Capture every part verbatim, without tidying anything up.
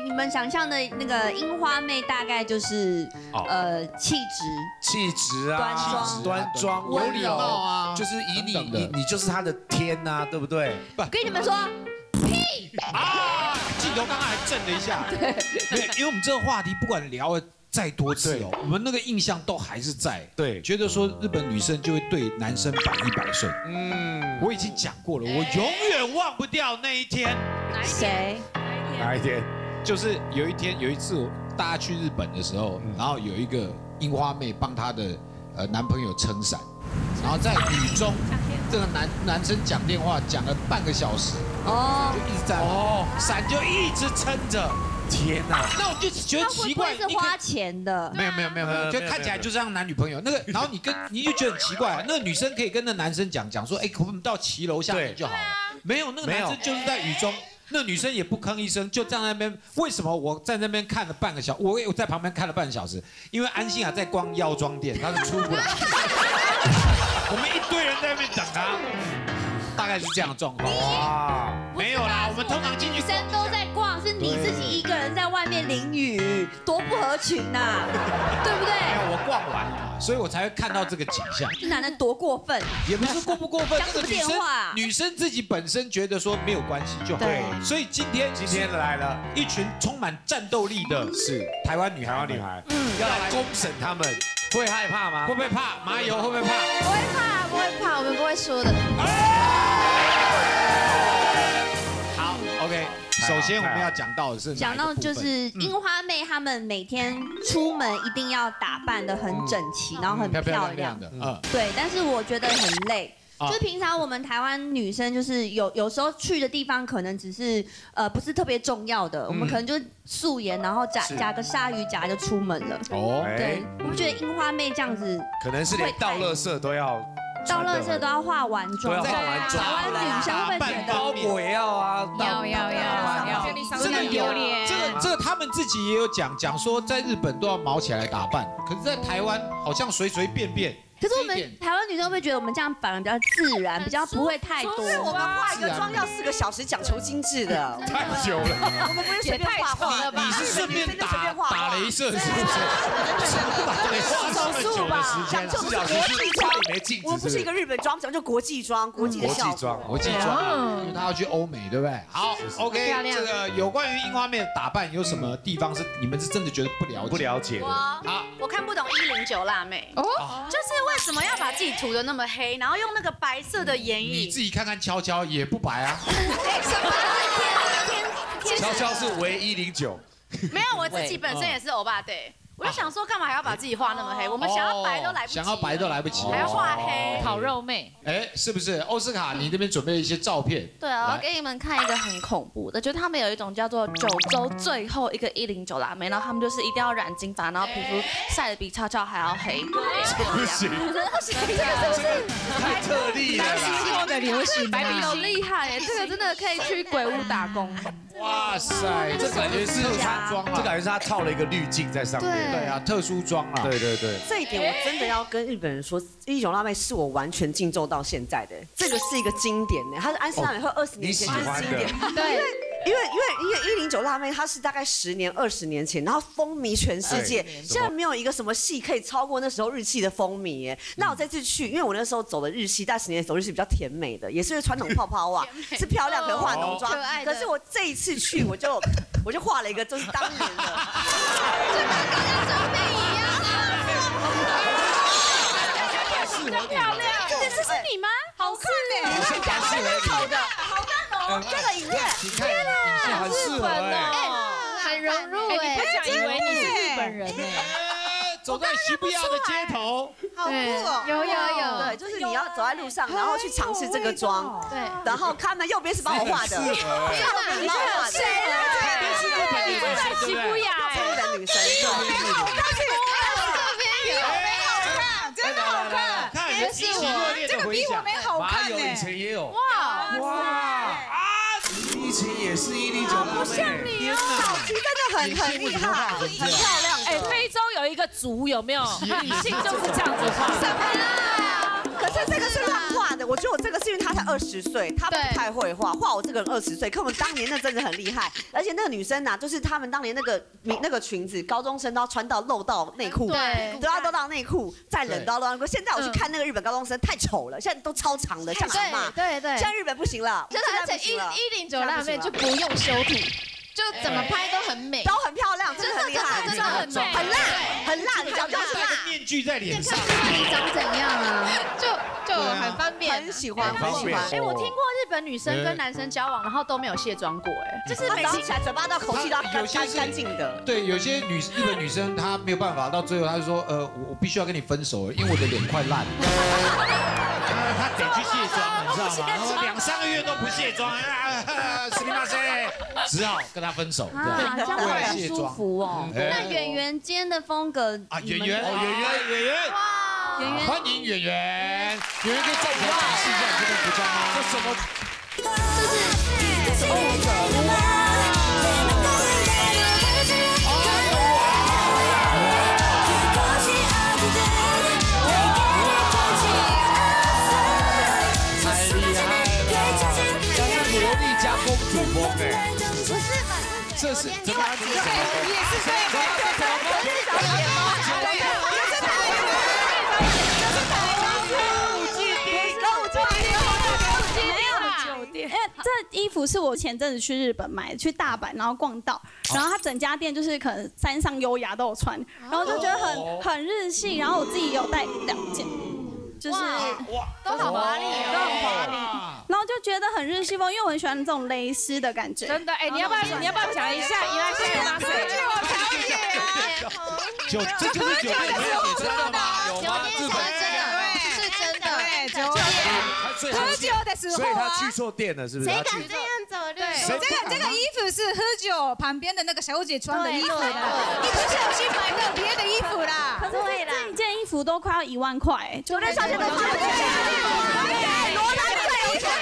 你们想象的那个樱花妹，大概就是呃气质、 气质啊， 端庄、 端庄、有礼貌啊，就是以你你你就是他的天呐，对不对？ 我跟你们说，屁啊！镜头刚刚还震了一下，对，没有，因为我们这个话题不管聊了再多次哦，我们那个印象都还是在， 对， 觉得说日本女生就会对男生百依百顺。嗯，我已经讲过了，我永远忘不掉那一天。 谁？ 哪一天？ 就是有一天有一次，大家去日本的时候，然后有一个樱花妹帮她的呃男朋友撑伞，然后在雨中，这个男男生讲电话讲了半个小时，哦，就一直在哦，伞就一直撑着。天哪！那我就觉得奇怪， 是花钱的。 没有没有没有没有，就看起来就像男女朋友那个，然后你跟你就觉得很奇怪，那个女生可以跟那男生讲讲说，哎，可不可以我们到骑楼下面就好了？没有，那个男生就是在雨中。那女生也不吭一声，就站在那边。为什么我在那边看了半个小时？我我在旁边看了半个小时，因为安心啊在逛药妆店，她是出不来。我们一堆人在那边等她，大概是这样的状况。哇，没有啦，我们通常进去女生都在逛，是你自己一个人在外面淋雨，多不合群呐，对不对？ 没有，我逛完了，所以我才会看到这个景象。 这男的多过分？ 也不是过不过分， 讲什么电话？ 女生自己本身觉得说没有关系就好。对，所以今天今天来了一群充满战斗力的是台湾女孩， 台湾女孩，嗯，要来公审他们，会害怕吗？ 会不会怕？麻油会不会怕？ 不会怕，不会怕，我们不会输的。 好 ，OK。首先我们要讲到的是讲到就是樱花妹，她们每天出门一定要打扮得很整齐，然后很漂亮的，嗯，对。但是我觉得很累。就是平常我们台湾女生就是有有时候去的地方可能只是呃不是特别重要的，我们可能就素颜，然后夹夹个鲨鱼夹就出门了。哦，对，我们觉得樱花妹这样子， 可能是连倒垃圾都要。 到垃圾都要化完妆， 都要化完妆。 台湾女生会觉得包裹也要啊， 要要要要， 这个有脸，这个这个他们自己也有讲讲说，在日本都要毛起来打扮，可是，在台湾好像随随便便。 可是我们台湾女生会觉得我们这样反而比较自然，比较不会太多。 我们化一个妆要四个小时，讲求精致的， 太久了。 我们不是随便画画， 你是顺便打打雷射是不是？ 手术吧，讲究的是国际妆。我们不是一个日本妆，讲究国际妆，国际的效果。 国际妆，因为他要去欧美，对不对？好 ，OK， 这个有关于樱花妹的打扮有什么地方是你们是真的觉得不了解？ 不了解的。 好，我看不懂一零九辣妹，哦，就是为什么要把自己涂得那么黑，然后用那个白色的眼影？ 你自己看看悄悄也不白啊。 悄悄是唯一零九。 没有，我自己本身也是欧巴对。我就想说，干嘛还要把自己画那么黑？我们想要白都来不及， 想要白都来不及， 还要画黑， 烤肉妹。 哎，是不是？欧斯卡，你这边准备了一些照片。 对啊，我给你们看一个很恐怖的，就是他们有一种叫做九州最后一个一零九辣妹，然后他们就是一定要染金发，然后皮肤晒得比俏俏还要黑。 不行， 真的不行，这个是太特例了。 西后的流行， 白皮有厉害耶，这个真的可以去鬼屋打工。 哇塞，这感觉是穿装啊， 这感觉是他套了一个滤镜在上面。 对啊，特殊妆啊。 对对对， 这一点我真的要跟日本人说，一零九辣妹是我完全敬重到现在的，这个是一个经典呢，它是安室奈美惠二十年前就是经典。对，因为因为因为因为一零九辣妹它是大概十年二十年前，然后风靡全世界，现在没有一个什么戏可以超过那时候日系的风靡耶。那我这次去，因为我那时候走的日系，大十年走日系比较甜美的，也是传统泡泡袜，是漂亮，可能化浓妆。可是我这一次去，我就我就画了一个就是当年的， 就跟刚刚照片一样啊，真漂亮。这是你吗？好看哎，你先展示好的，好看哦，这个影片， 天哪，很适合哎， 很融入哎，不想以为你是日本人哎。 走在西布亚的街头， 好酷哦！ 有有有， 对，就是你要走在路上，然后去尝试这个妆，对，然后他们右边是帮我画的，右边是帮我画的，谁啊？ 你住在西布亚哎， 日本女生， 好高兴，这边有， 好看，真的好看， 看，也是我， 这个比我们好看呢。 以前也有， 哇哇啊！以前也是一零九辣妹， 不像你哦， 小鸡真的很很厉害，很漂亮。 哎，非洲有一个族有没有？女性就是这样子画。 什么啦？可是这个是乱画的，我觉得我这个是因为他才二十岁，他不太会画，画我这个人二十岁，可我们当年那真的很厉害，而且那个女生呐，就是他们当年那个那个裙子，高中生都要穿到露到内裤，对，都要露到内裤，再冷都要露到内裤。现在我去看那个日本高中生太丑了，现在都超长的，像阿嬷。对对，现在日本不行了， 就是而且一一零九辣妹就不用修图。就怎么拍都很美， 都很漂亮，真的很厉害， 真的很美， 很辣，很辣，你脚就很辣。 面具在脸上， 你长怎样啊？ 就就很方便， 很喜欢，很喜欢。 哎，我听过日本女生跟男生交往，然后都没有卸妆过，哎，就是每次起来嘴巴到口气都有些干净的。 对，有些女日本女生她没有办法，到最后她就说，呃，我我必须要跟你分手了，因为我的脸快烂了。她得去卸妆，你知道吗？然后两三个月都不卸妆，斯密马塞，只好跟他分手。 啊，这样很舒服哦。那圆圆今天的风格啊，圆圆，哦，圆圆，圆圆，哇，圆圆，欢迎圆圆，圆圆可以站起来展示一下你这件服装吗？这什么？ 这是欧洲。 主风哎， 不是吧？ 这是怎么？这是什么？ 也是这个，这是什么风？这是小姐吗？这是台湾，这是台湾歌舞伎町，歌舞伎町，歌舞伎町酒店。 因为这衣服是我前阵子去日本买，去大阪然后逛到，然后它整家店就是可能山上优雅都有穿，然后就觉得很很日系，然后我自己有带两件。就是哇，都好华丽， 都很华丽，然后就觉得很日系风，因为我很喜欢这种蕾丝的感觉。 真的，哎，你要不要你要不要讲一下？原来是吗？这句我了解啊。 酒，这就是酒店没有给车的吗？有吗？ 日本真的，是真的，对，酒店。 喝酒的时候，所以他去错店了，是不是？ 谁敢这样走？对， 这个这个衣服是喝酒旁边的那个小姐穿的衣服的，你不小心买了别的衣服啦。 可是这一件衣服都快要一万块， 酒店小姐都穿得起来，罗兰最有钱。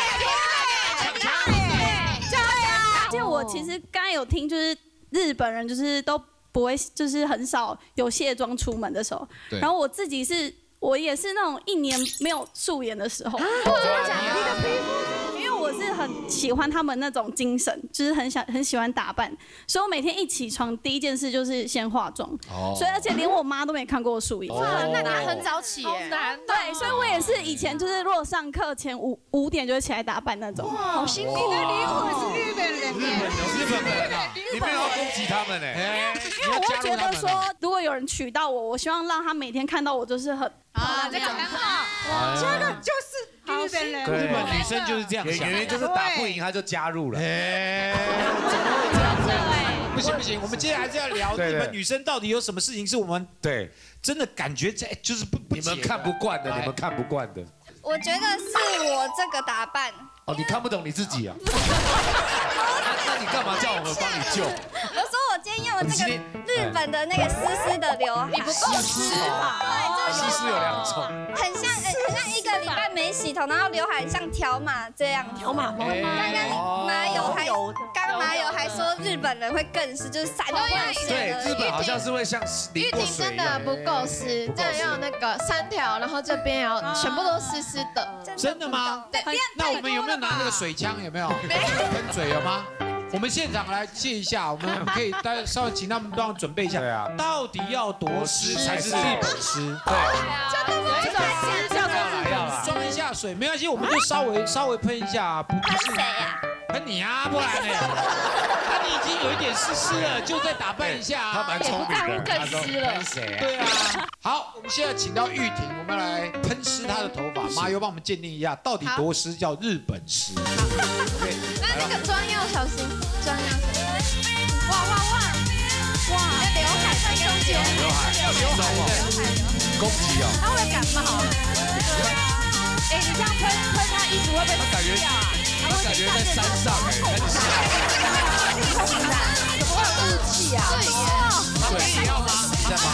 而且我其实刚才有听，就是日本人就是都不会，就是很少有卸妆出门的时候。然后我自己是，我也是那种一年没有素颜的时候。真的假的？你的皮肤？因为我是很喜欢他们那种精神，就是很想很喜欢打扮，所以我每天一起床第一件事就是先化妆。哦。所以而且连我妈都没看过我素颜。 哇，那你很早起耶。 对，所以我也是以前就是如果上课前五五点就会起来打扮那种。 哇，好辛苦。 你的灵魂是日本人。 日本日本人啊，你没有要攻击他们哎。 因为我会觉得说，如果有人娶到我，我希望让他每天看到我就是很啊，这个很好。哇，这个就是日本人。 日本女生就是这样想， 圆圆就是打不赢他就加入了。 哎，怎么会这样子？不行不行，我们接下来还是要聊日本女生到底有什么事情是我们对真的感觉在就是不你们看不惯的，你们看不惯的。 我觉得是我这个打扮。 哦，你看不懂你自己啊？那你干嘛叫我们帮你救？ 我说我今天用了这个日本的那个丝丝的刘海， 你不够湿吧？ 对， 丝丝有两种， 很像很像一个礼拜没洗头，然后刘海像条码这样。 条码吗？ 刚刚马友还刚刚马友还说日本人会更湿，就是散不湿。 对，日本好像是会像淋过水一样。 真的不够湿，这样要那个三条，然后这边要全部都湿湿的。 真的吗？ 对。 那我们有没有拿那个水枪？有没有？喷嘴有吗？我们现场来借一下，我们可以大家稍微请他们帮我准备一下。对啊。到底要多湿才是日本湿？对。 真的这种湿叫做装一下水，没关系，我们就稍微稍微喷一下，不是。 喷谁呀？ 喷你啊，不然呢？那你已经有一点湿湿了，就再打扮一下。 他蛮聪明的。 更湿了。 喷谁？ 对啊。好，我们现在请到玉婷，我们来喷湿她的头发。麻油帮我们鉴定一下，到底多湿叫日本湿。 那那个妆要小心，妆要小心。哇哇哇！哇，那刘海在中间。 刘海，要刘海哦。攻击哦。 他会感冒。对啊。哎，你这样喷喷他衣服会不会湿掉啊？ 他感觉在山上哎，很像。 怎么会有雾气啊？ 对耶。 对，你要吗？在吗？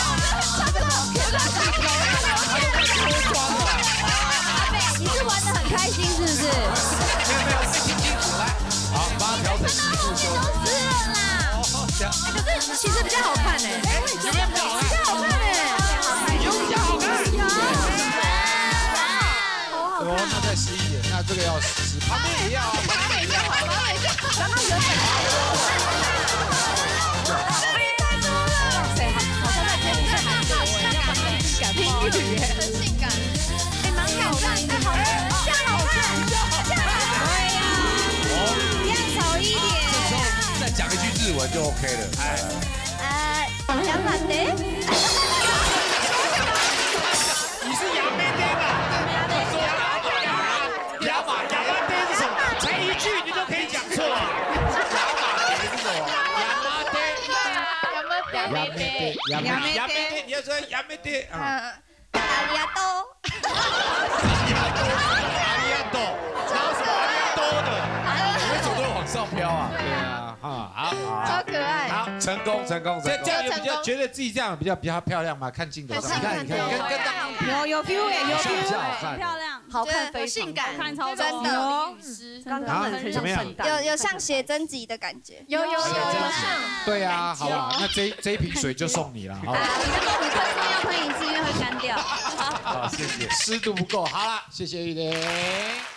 你是玩得很开心是不是？ 没有没有，没听清楚来。好，帮他调整湿度就。 都湿了啦。 可是其实比较好看哎。 有没有比较好看？ 比较好看哎。 有比较好看。 有。 要湿，旁边也要啊，旁边也要啊。 刚刚原本谁好好像在节目上蛮多哎，要不然性感美女耶， 很性感，哎，蛮挑战的，好，这样好看，这样好看，对呀，这样少一点。 这时候再讲一句日文就 OK 了。哎， 呃，两百的。 你是杨梅爹吧？说亚马亚亚马亚马爹是什么？才一句你都可以讲错。亚马爹是什么？亚马爹。亚梅爹。亚梅爹。亚梅爹，你要说亚梅爹啊。 阿里亚多。 阿里亚多。阿里亚多。哪有什么阿里亚多的？ 你为什么都往上飘啊？ 对啊，哈，好， 超可爱。 好，成功，成功，成功。 这样有比较觉得自己这样比较比较漂亮吗？看镜头上， 你看，你看，跟跟刚刚有有 feel 哎，有 feel 很漂亮， 好看非常性感， 看超真的。 刚刚很像圣诞， 有有像写真集的感觉， 有有有有像。 对啊，好了，那这这一瓶水就送你了，好。 五分钟要喷一次，因为会干掉。 好，谢谢。湿度不够，好了，谢谢玉玲。